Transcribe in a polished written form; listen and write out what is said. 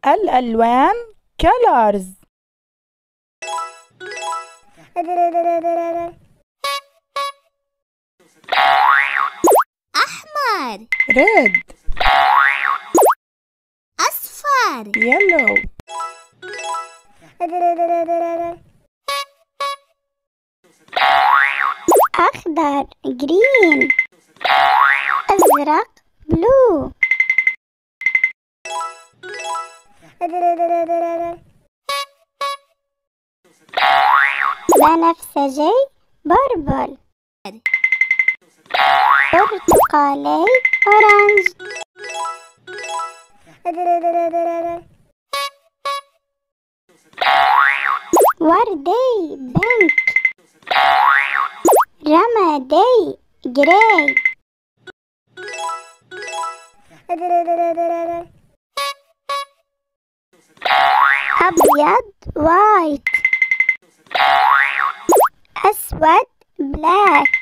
الألوان colors. أحمر red أصفر yellow أخضر green أزرق blue بنفسجي purple برتقالي orange وردي pink رمادي gray أبيض white أسود black